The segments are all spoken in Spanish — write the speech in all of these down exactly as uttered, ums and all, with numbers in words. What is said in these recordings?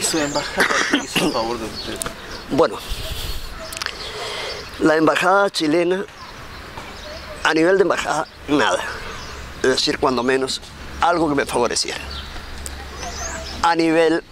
su embajada que hizo a favor de usted? Bueno, la embajada chilena, a nivel de embajada, nada. Es decir, cuando menos, algo que me favoreciera. A nivel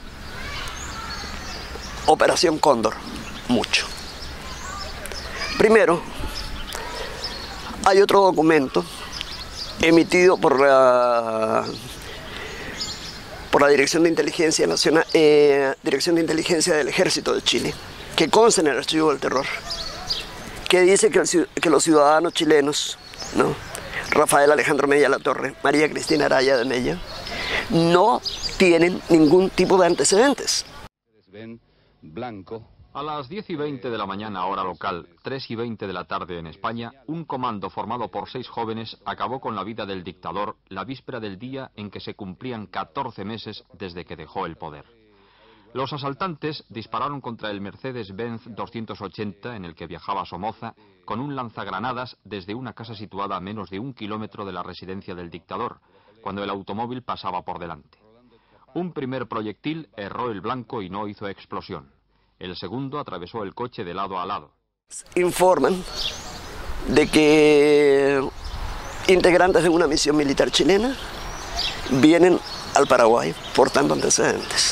Operación Cóndor, mucho. Primero, hay otro documento emitido por la, por la Dirección de Inteligencia Nacional, eh, Dirección de Inteligencia del Ejército de Chile, que consta en el Archivo del Terror, que dice que, el, que los ciudadanos chilenos, ¿no? Rafael Alejandro Mella Latorre, María Cristina Araya de Mella, no tienen ningún tipo de antecedentes. Blanco. A las diez y veinte de la mañana hora local, tres y veinte de la tarde en España, un comando formado por seis jóvenes acabó con la vida del dictador la víspera del día en que se cumplían catorce meses desde que dejó el poder. Los asaltantes dispararon contra el Mercedes-Benz doscientos ochenta en el que viajaba Somoza con un lanzagranadas desde una casa situada a menos de un kilómetro de la residencia del dictador, cuando el automóvil pasaba por delante. Un primer proyectil erró el blanco y no hizo explosión. El segundo atravesó el coche de lado a lado. Informan de que integrantes de una misión militar chilena vienen al Paraguay portando antecedentes.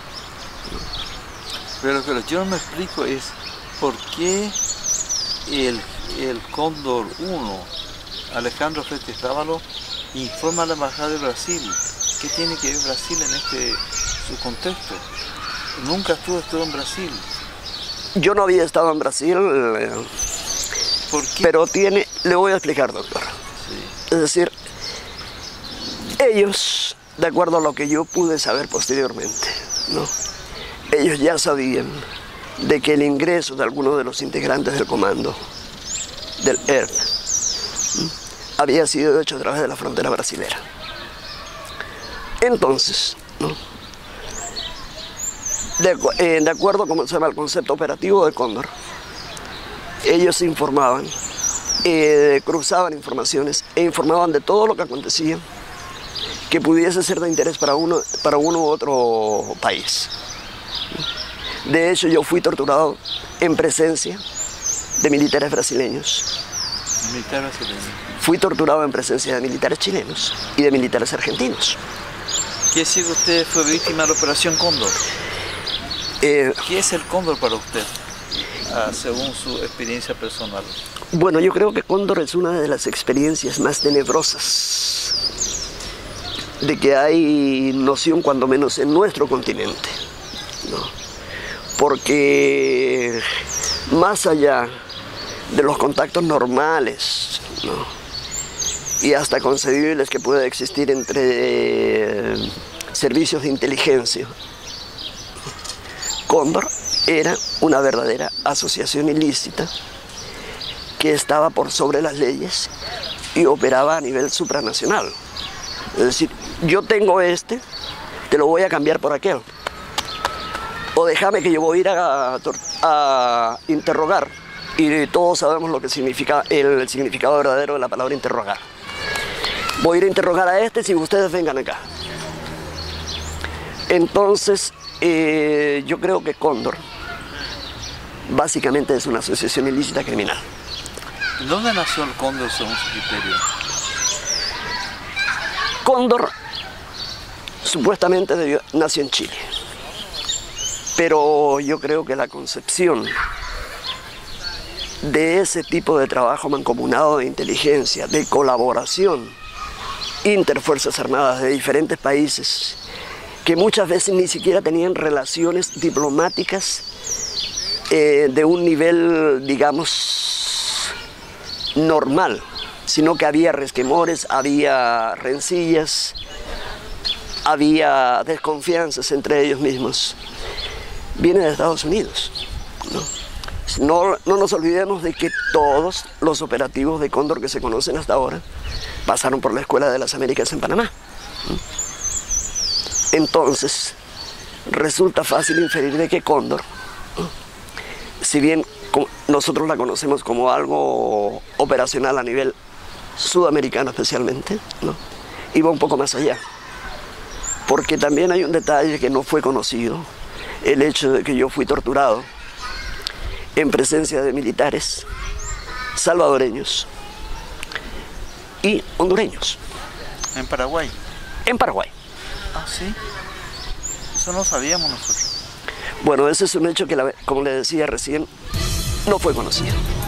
Pero lo que yo no me explico es por qué el, el Cóndor uno, Alejandro Fletcher-Távalo, informa a la Embajada de Brasil. ¿Qué tiene que ver Brasil en este su contexto? Nunca estuvo, estuvo en Brasil. Yo no había estado en Brasil, eh, ¿Por qué? Pero tiene, le voy a explicar, doctor. Sí. Es decir, ellos, de acuerdo a lo que yo pude saber posteriormente, ¿no? Ellos ya sabían de que el ingreso de algunos de los integrantes del comando del E R P había sido hecho a través de la frontera brasilera. Entonces, ¿no? de, eh, de acuerdo a cómo se llama el concepto operativo de Cóndor, ellos informaban, eh, cruzaban informaciones e informaban de todo lo que acontecía que pudiese ser de interés para uno, para uno u otro país. De hecho, yo fui torturado en presencia de militares brasileños. Militar brasileño. Fui torturado en presencia de militares chilenos y de militares argentinos. ¿Quiere decir que usted fue víctima de la Operación Cóndor? Eh, ¿Qué es el Cóndor para usted, ah, según su experiencia personal? Bueno, yo creo que Cóndor es una de las experiencias más tenebrosas de que hay noción, cuando menos en nuestro continente, ¿no? Porque más allá de los contactos normales, ¿no? Y hasta concebibles que pueda existir entre eh, servicios de inteligencia, Cóndor era una verdadera asociación ilícita que estaba por sobre las leyes y operaba a nivel supranacional. Es decir, yo tengo este, te lo voy a cambiar por aquel. O déjame que yo voy a ir a, a interrogar. Y todos sabemos lo que significa el, el significado verdadero de la palabra interrogar. Voy a ir a interrogar a este si ustedes vengan acá. Entonces, eh, yo creo que Cóndor básicamente es una asociación ilícita criminal. ¿Dónde nació el Cóndor según su criterio? Cóndor supuestamente debió, nació en Chile, pero yo creo que la concepción de ese tipo de trabajo mancomunado de inteligencia, de colaboración interfuerzas armadas de diferentes países, que muchas veces ni siquiera tenían relaciones diplomáticas eh, de un nivel, digamos, normal, sino que había resquemores, había rencillas, había desconfianzas entre ellos mismos. Viene de Estados Unidos, ¿no? No, no nos olvidemos de que todos los operativos de Cóndor que se conocen hasta ahora pasaron por la Escuela de las Américas en Panamá. Entonces, resulta fácil inferir de que Cóndor, si bien nosotros la conocemos como algo operacional a nivel sudamericano especialmente, ¿no?, iba un poco más allá. Porque también hay un detalle que no fue conocido, el hecho de que yo fui torturado en presencia de militares salvadoreños y hondureños. ¿En Paraguay? En Paraguay. Ah, sí. Eso no sabíamos nosotros. Bueno, ese es un hecho que, la, como le decía recién, no fue conocido.